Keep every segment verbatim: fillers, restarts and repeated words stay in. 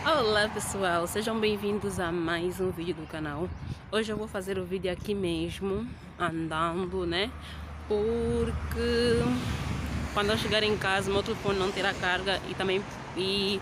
Olá pessoal, sejam bem-vindos a mais um vídeo do canal. Hoje eu vou fazer o vídeo aqui mesmo, andando, né? Porque quando eu chegar em casa, meu telefone não terá carga e também... E,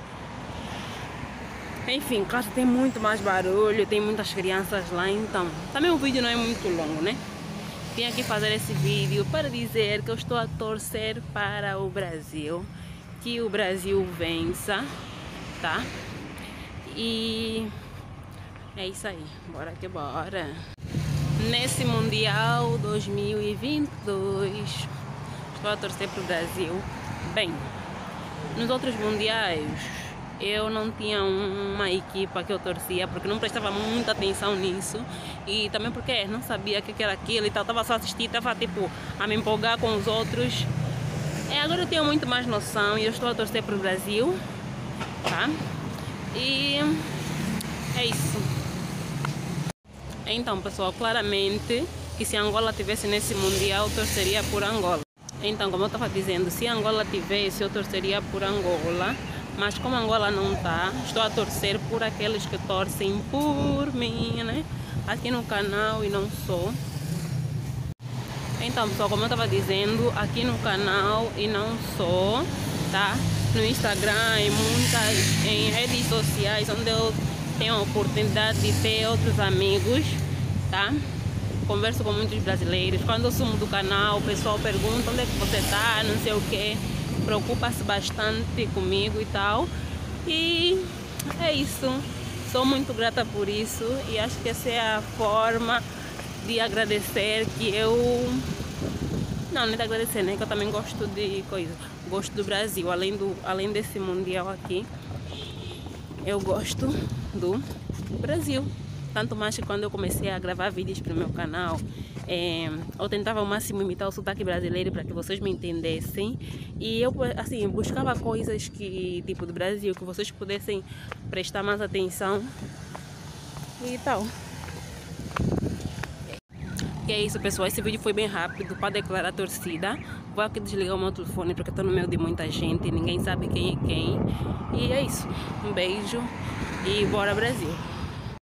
enfim, casa tem muito mais barulho, tem muitas crianças lá, então... Também o vídeo não é muito longo, né? Vim aqui fazer esse vídeo para dizer que eu estou a torcer para o Brasil. Que o Brasil vença, tá? E é isso aí, bora que bora. Nesse Mundial dois mil e vinte e dois, estou a torcer para o Brasil. Bem, nos outros mundiais eu não tinha uma equipa que eu torcia, porque não prestava muita atenção nisso. E também porque não sabia o que era aquilo e tal, estava só assistindo, estava tipo a me empolgar com os outros. É, agora eu tenho muito mais noção e eu estou a torcer para o Brasil, tá? E é isso. Então pessoal, claramente que se Angola tivesse nesse mundial, eu torceria por Angola. Então, como eu estava dizendo, se Angola tivesse, eu torceria por Angola. Mas como Angola não está, estou a torcer por aqueles que torcem por mim, né? Aqui no canal e não só. Então pessoal, como eu estava dizendo, aqui no canal e não só, tá? No Instagram e muitas em redes sociais onde eu tenho a oportunidade de ter outros amigos, tá? Converso com muitos brasileiros. Quando eu sumo do canal, o pessoal pergunta onde é que você tá, não sei o que, preocupa-se bastante comigo e tal. E é isso. Sou muito grata por isso e acho que essa é a forma de agradecer que eu... Não, nem de agradecer, né? Que eu também gosto de coisa. Gosto do Brasil. Além, do, além desse mundial aqui, eu gosto do Brasil. Tanto mais que quando eu comecei a gravar vídeos para o meu canal, é, eu tentava ao máximo imitar o sotaque brasileiro para que vocês me entendessem. E eu, assim, buscava coisas que, tipo, do Brasil, que vocês pudessem prestar mais atenção e tal. E é isso pessoal, esse vídeo foi bem rápido para declarar a torcida. Vou aqui desligar o meu telefone porque eu estou no meio de muita gente, ninguém sabe quem é quem. E é isso, um beijo e bora Brasil!